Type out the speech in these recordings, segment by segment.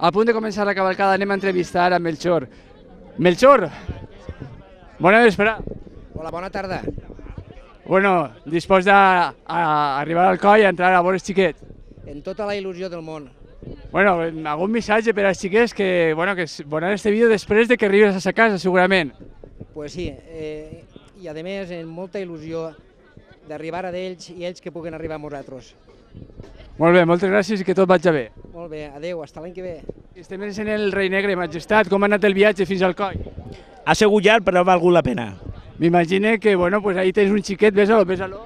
A punt de començar la cavalcada anem a entrevistar a Melchor. Melchor, bona vesprada. Hola, bona tarda. Bueno, dispost d'arribar al coll i entrar a veure els xiquets. En tota la il·lusió del món. Bueno, algun missatge per als xiquets que veuran este vídeo després de que arribes a sa casa, segurament. Pues sí, i a més en molta il·lusió d'arribar a d'ells i ells que puguen arribar a nosaltres. Molt bé, moltes gràcies i que tot vagi bé. Molt bé, adeu, hasta l'any que ve. Estem en el Rei Negre, Majestat, com ha anat el viatge fins al coll? Ha sigut llarg, però ha valgut la pena. M'imagine que, pues ahí tens un xiquet, bésalo, bésalo.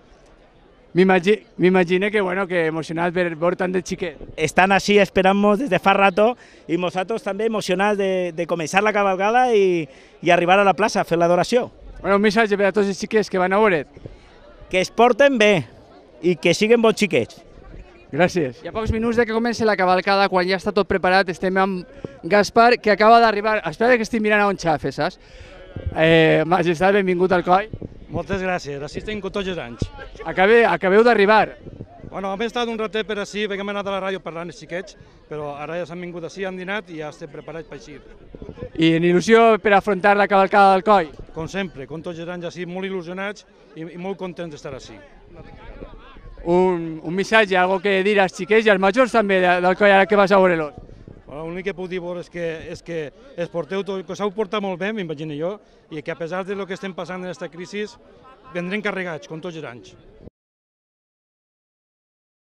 M'imagine que emocionat per veure tant de xiquet. Estan així esperant-nos des de fa rato i nosaltres també emocionats de començar la cavalcada i arribar a la plaça a fer l'adoració. Un missatge per a tots els xiquets que van a veure't. Que es porten bé i que siguin bons xiquets. Gràcies. Hi ha pocs minuts de que comenci la cavalcada, quan ja està tot preparat, estem amb Gaspar, que acaba d'arribar. Espera que estic mirant on xafa, saps? Majestat, benvingut al coll. Moltes gràcies, així estem tots els anys. Acabeu d'arribar. Bueno, hem estat un ratet per així, perquè hem anat a la ràdio parlant els xiquets, però ara ja s'han vingut així, han dinat i ja estem preparats per així. I en il·lusió per afrontar la cavalcada del coll? Com sempre, com tots els anys, així, molt il·lusionats i molt contents d'estar així. Un missatge, algo que dir als xiquets i als majors també del coll ara que vas a veure-los. L'únic que puc dir és que es porteu tot, que s'heu portat molt bé, m'imagino jo, i que a pesar del que estem passant en aquesta crisi, vendrem carregats, com tots els anys.